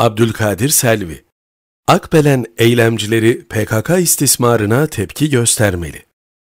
Abdülkadir Selvi. Akbelen eylemcileri PKK istismarına tepki göstermeli.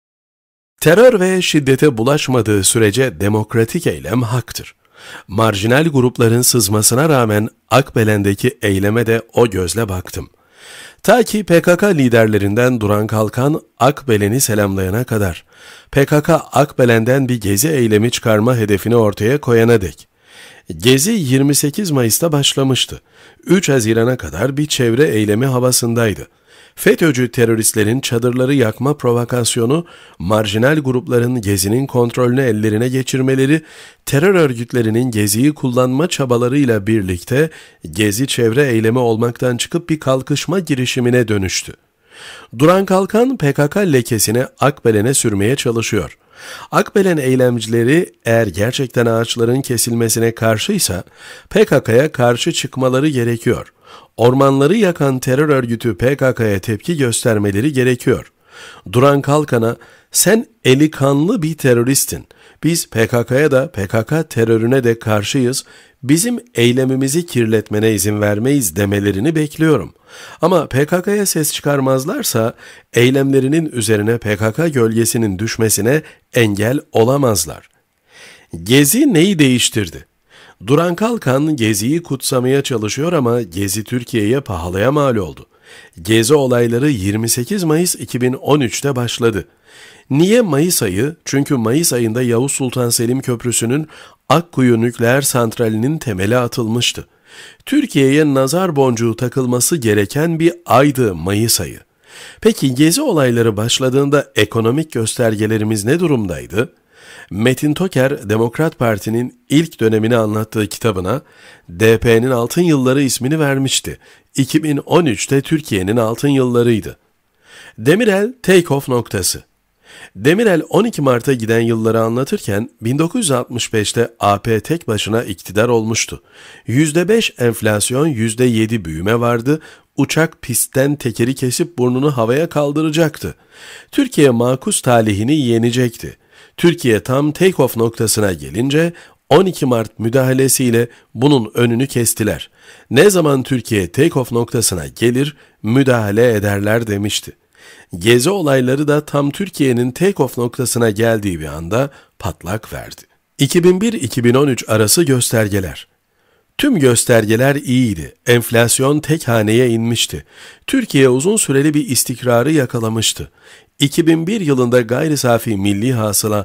Terör ve şiddete bulaşmadığı sürece demokratik eylem haktır. Marjinal grupların sızmasına rağmen Akbelen'deki eyleme de o gözle baktım. Ta ki PKK liderlerinden Duran Kalkan Akbelen'i selamlayana kadar, PKK Akbelen'den bir gezi eylemi çıkarma hedefini ortaya koyana dek. Gezi 28 Mayıs'ta başlamıştı. 3 Haziran'a kadar bir çevre eylemi havasındaydı. FETÖ'cü teröristlerin çadırları yakma provokasyonu, marjinal grupların Gezi'nin kontrolünü ellerine geçirmeleri, terör örgütlerinin Gezi'yi kullanma çabalarıyla birlikte Gezi çevre eylemi olmaktan çıkıp bir kalkışma girişimine dönüştü. Duran Kalkan PKK lekesini Akbelen'e sürmeye çalışıyor. Akbelen eylemcileri eğer gerçekten ağaçların kesilmesine karşıysa PKK'ya karşı çıkmaları gerekiyor. Ormanları yakan terör örgütü PKK'ya tepki göstermeleri gerekiyor. Duran Kalkan'a sen eli kanlı bir teröristin. Biz PKK'ya da PKK terörüne de karşıyız. Bizim eylemimizi kirletmene izin vermeyiz demelerini bekliyorum. Ama PKK'ya ses çıkarmazlarsa eylemlerinin üzerine PKK gölgesinin düşmesine engel olamazlar. Gezi neyi değiştirdi? Duran Kalkan Gezi'yi kutsamaya çalışıyor ama Gezi Türkiye'ye pahalıya mal oldu. Gezi olayları 28 Mayıs 2013'te başladı. Niye Mayıs ayı? Çünkü Mayıs ayında Yavuz Sultan Selim Köprüsü'nün Akkuyu Nükleer Santrali'nin temeli atılmıştı. Türkiye'ye nazar boncuğu takılması gereken bir aydı Mayıs ayı. Peki Gezi olayları başladığında ekonomik göstergelerimiz ne durumdaydı? Metin Toker, Demokrat Parti'nin ilk dönemini anlattığı kitabına DP'nin altın yılları ismini vermişti. 2013'te Türkiye'nin altın yıllarıydı. Demirel take-off noktası. Demirel 12 Mart'a giden yılları anlatırken 1965'te AP tek başına iktidar olmuştu. %5 enflasyon, %7 büyüme vardı. Uçak pistten tekeri kesip burnunu havaya kaldıracaktı. Türkiye makus talihini yenecekti. Türkiye tam take-off noktasına gelince 12 Mart müdahalesiyle bunun önünü kestiler. Ne zaman Türkiye take-off noktasına gelir, müdahale ederler demişti. Gezi olayları da tam Türkiye'nin take-off noktasına geldiği bir anda patlak verdi. 2001-2013 arası göstergeler. Tüm göstergeler iyiydi. Enflasyon tek haneye inmişti. Türkiye uzun süreli bir istikrarı yakalamıştı. 2001 yılında gayri safi milli hasıla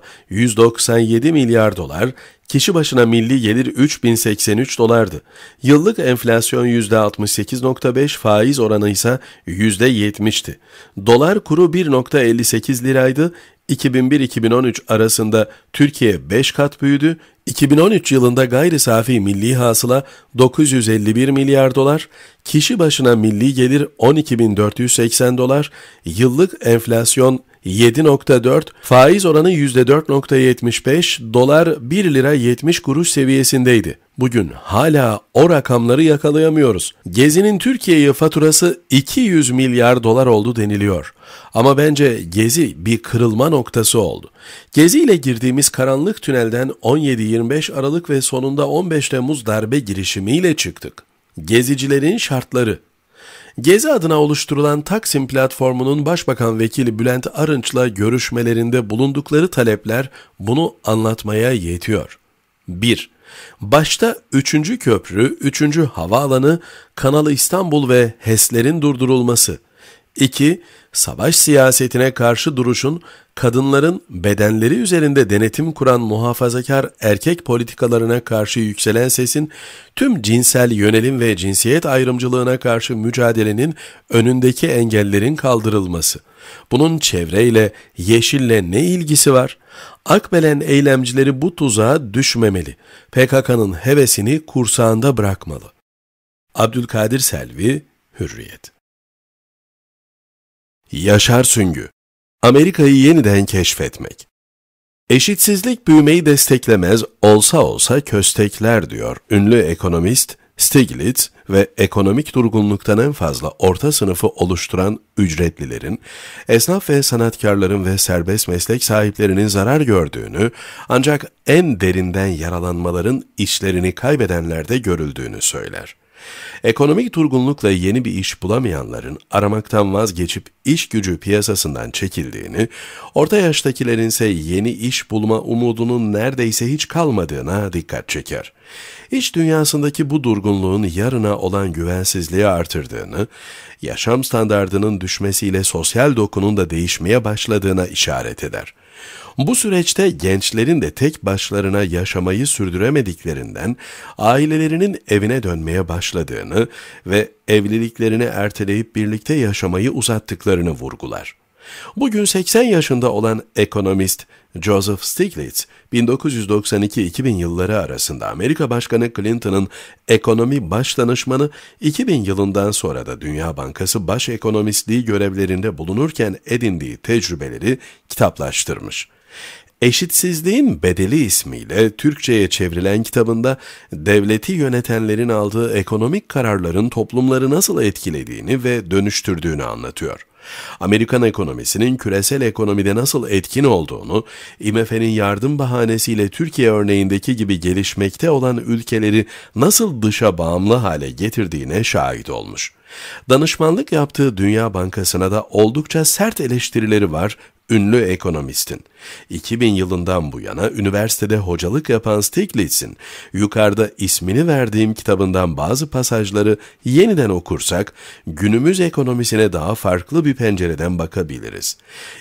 197 milyar dolar, kişi başına milli gelir 3083 dolardı. Yıllık enflasyon %68.5, faiz oranı ise %70'ti. Dolar kuru 1.58 liraydı. 2001-2013 arasında Türkiye 5 kat büyüdü. 2013 yılında gayri safi milli hasıla 951 milyar dolar, kişi başına milli gelir 12.480 dolar, yıllık enflasyon 7.4, faiz oranı %4.75, dolar 1 lira 70 kuruş seviyesindeydi. Bugün hala o rakamları yakalayamıyoruz. Gezi'nin Türkiye'ye faturası 200 milyar dolar oldu deniliyor. Ama bence Gezi bir kırılma noktası oldu. Gezi ile girdiğimiz karanlık tünelden 17-25 Aralık ve sonunda 15 Temmuz darbe girişimiyle çıktık. Gezicilerin şartları. Gezi adına oluşturulan Taksim platformunun Başbakan Vekili Bülent Arınç'la görüşmelerinde bulundukları talepler bunu anlatmaya yetiyor. 1. Başta 3. Köprü, 3. Havaalanı, Kanal İstanbul ve HES'lerin durdurulması. 2. Savaş siyasetine karşı duruşun, kadınların bedenleri üzerinde denetim kuran muhafazakar erkek politikalarına karşı yükselen sesin, tüm cinsel yönelim ve cinsiyet ayrımcılığına karşı mücadelenin önündeki engellerin kaldırılması. Bunun çevreyle, yeşille ne ilgisi var? Akbelen eylemcileri bu tuzağa düşmemeli. PKK'nın hevesini kursağında bırakmalı. Abdülkadir Selvi, Hürriyet. Yaşar Süngü. Amerika'yı yeniden keşfetmek. Eşitsizlik büyümeyi desteklemez, olsa köstekler diyor ünlü ekonomist Stiglitz ve ekonomik durgunluktan en fazla orta sınıfı oluşturan ücretlilerin, esnaf ve sanatkarların ve serbest meslek sahiplerinin zarar gördüğünü, ancak en derinden yaralanmaların işlerini kaybedenlerde görüldüğünü söyler. Ekonomik durgunlukla yeni bir iş bulamayanların aramaktan vazgeçip iş gücü piyasasından çekildiğini, orta yaştakilerin ise yeni iş bulma umudunun neredeyse hiç kalmadığına dikkat çeker. İş dünyasındaki bu durgunluğun yarına olan güvensizliği artırdığını, yaşam standardının düşmesiyle sosyal dokunun da değişmeye başladığına işaret eder. Bu süreçte gençlerin de tek başlarına yaşamayı sürdüremediklerinden ailelerinin evine dönmeye başladığını ve evliliklerini erteleyip birlikte yaşamayı uzattıklarını vurgular. Bugün 80 yaşında olan ekonomist Joseph Stiglitz, 1992-2000 yılları arasında Amerika Başkanı Clinton'ın ekonomi baş danışmanı, 2000 yılından sonra da Dünya Bankası baş ekonomistliği görevlerinde bulunurken edindiği tecrübeleri kitaplaştırmış. Eşitsizliğin Bedeli ismiyle Türkçe'ye çevrilen kitabında devleti yönetenlerin aldığı ekonomik kararların toplumları nasıl etkilediğini ve dönüştürdüğünü anlatıyor. Amerikan ekonomisinin küresel ekonomide nasıl etkin olduğunu, IMF'nin yardım bahanesiyle Türkiye örneğindeki gibi gelişmekte olan ülkeleri nasıl dışa bağımlı hale getirdiğine şahit olmuş. Danışmanlık yaptığı Dünya Bankası'na da oldukça sert eleştirileri var ünlü ekonomistin. 2000 yılından bu yana üniversitede hocalık yapan Stiglitz'in yukarıda ismini verdiğim kitabından bazı pasajları yeniden okursak günümüz ekonomisine daha farklı bir pencereden bakabiliriz.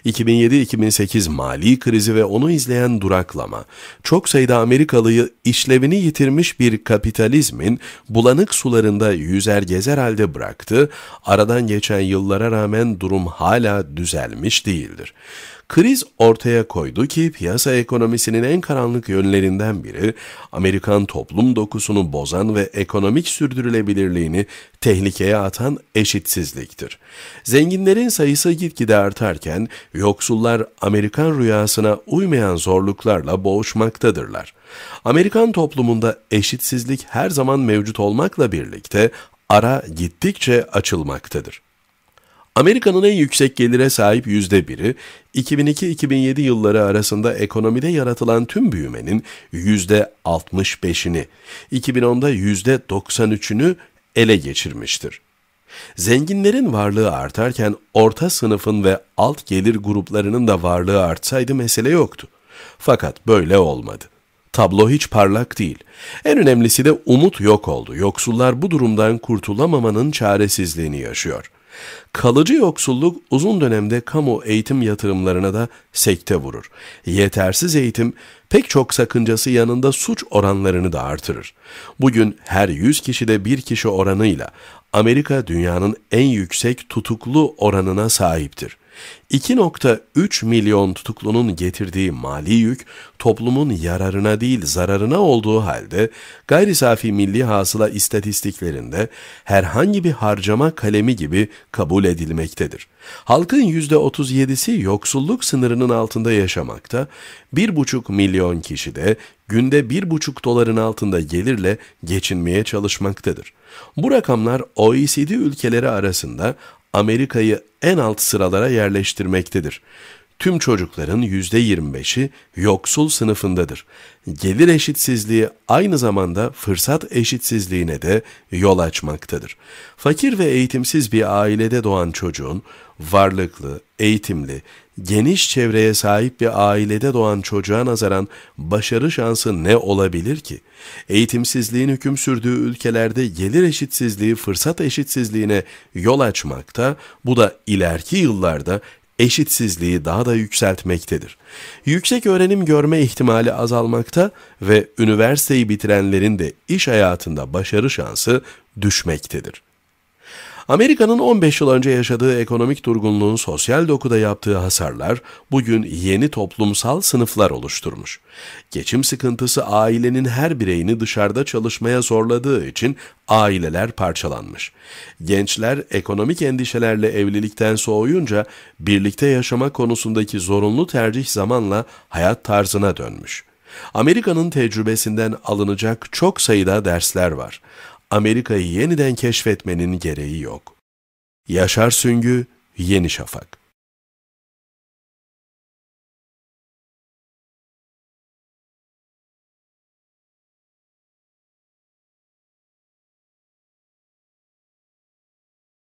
2007-2008 mali krizi ve onu izleyen duraklama, çok sayıda Amerikalıyı işlevini yitirmiş bir kapitalizmin bulanık sularında yüzer gezer halde bıraktı, aradan geçen yıllara rağmen durum hala düzelmiş değildir. Kriz ortaya koydu ki piyasa ekonomisinin en karanlık yönlerinden biri, Amerikan toplum dokusunu bozan ve ekonomik sürdürülebilirliğini tehlikeye atan eşitsizliktir. Zenginlerin sayısı gitgide artarken, yoksullar Amerikan rüyasına uymayan zorluklarla boğuşmaktadırlar. Amerikan toplumunda eşitsizlik her zaman mevcut olmakla birlikte ara gittikçe açılmaktadır. Amerika'nın en yüksek gelire sahip %1'i, 2002-2007 yılları arasında ekonomide yaratılan tüm büyümenin %65'ini, 2010'da %93'ünü ele geçirmiştir. Zenginlerin varlığı artarken orta sınıfın ve alt gelir gruplarının da varlığı artsaydı mesele yoktu. Fakat böyle olmadı. Tablo hiç parlak değil. En önemlisi de umut yok oldu. Yoksullar bu durumdan kurtulamamanın çaresizliğini yaşıyor. Kalıcı yoksulluk uzun dönemde kamu eğitim yatırımlarına da sekte vurur. Yetersiz eğitim pek çok sakıncası yanında suç oranlarını da artırır. Bugün her 100 kişide bir kişi oranıyla Amerika dünyanın en yüksek tutuklu oranına sahiptir. 2,3 milyon tutuklunun getirdiği mali yük toplumun yararına değil zararına olduğu halde gayri safi milli hasıla istatistiklerinde herhangi bir harcama kalemi gibi kabul edilmektedir. Halkın %37'si yoksulluk sınırının altında yaşamakta, 1,5 milyon kişi de günde 1,5 doların altında gelirle geçinmeye çalışmaktadır. Bu rakamlar OECD ülkeleri arasında Amerika'yı en alt sıralara yerleştirmektedir. Tüm çocukların %25'i yoksul sınıfındadır. Gelir eşitsizliği aynı zamanda fırsat eşitsizliğine de yol açmaktadır. Fakir ve eğitimsiz bir ailede doğan çocuğun, varlıklı, eğitimli, geniş çevreye sahip bir ailede doğan çocuğa nazaran başarı şansı ne olabilir ki? Eğitimsizliğin hüküm sürdüğü ülkelerde gelir eşitsizliği fırsat eşitsizliğine yol açmakta, bu da ileriki yıllarda eşitsizliği daha da yükseltmektedir. Yüksek öğrenim görme ihtimali azalmakta ve üniversiteyi bitirenlerin de iş hayatında başarı şansı düşmektedir. Amerika'nın 15 yıl önce yaşadığı ekonomik durgunluğun sosyal dokuda yaptığı hasarlar bugün yeni toplumsal sınıflar oluşturmuş. Geçim sıkıntısı ailenin her bireyini dışarıda çalışmaya zorladığı için aileler parçalanmış. Gençler ekonomik endişelerle evlilikten soğuyunca birlikte yaşama konusundaki zorunlu tercih zamanla hayat tarzına dönmüş. Amerika'nın tecrübesinden alınacak çok sayıda dersler var. Amerika'yı yeniden keşfetmenin gereği yok. Yaşar Süngü, Yeni Şafak.